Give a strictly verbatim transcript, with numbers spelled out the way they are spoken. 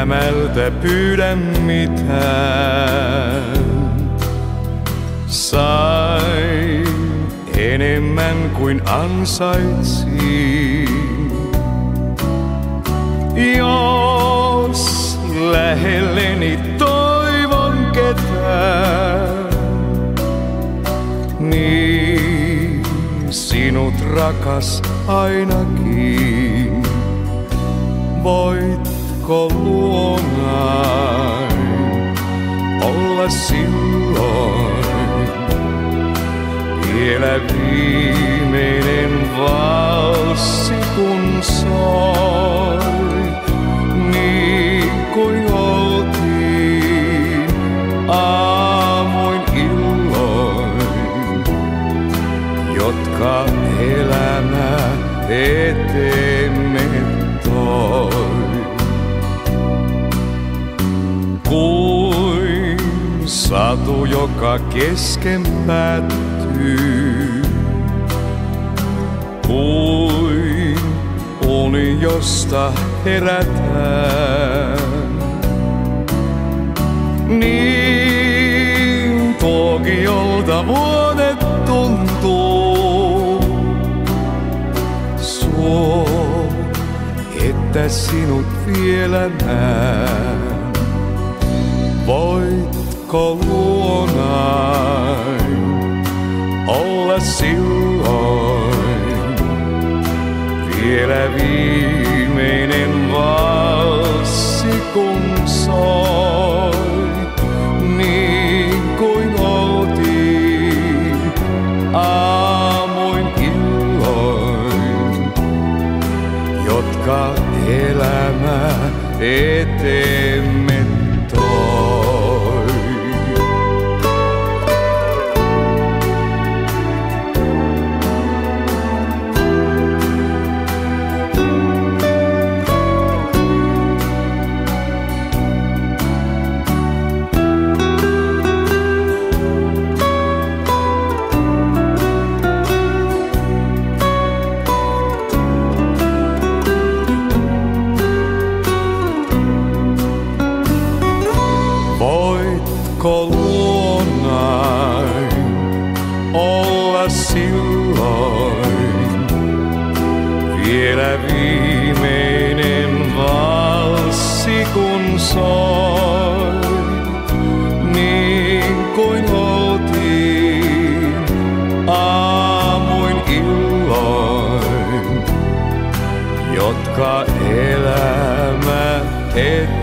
elämältä pyydä mitään. Sain enemmän kuin ansaitsin. Jos lähelleni toivon ketään, niin sinut rakas ainakin. Voitko luonai olla silloin vielä viimeinen valssi kun soi, niin kuin oltiin aamuin illoin, jotka elämä eteemme toi. Kuin satu, joka kesken päättyy, kuin uni, josta herätään, niin tuokiolta vuodet tuntuu. Suo, että sinut vielä näen. Voitko luonai olla silloin vielä viimeinen valssi kun soi, niin kuin oltiin aamuin illoin, jotka elämä eteemme toi. Voitko luonai olla silloin vielä viimeinen valssi kun soi, niin kuin oltiin aamuin illoin, jotka elämä et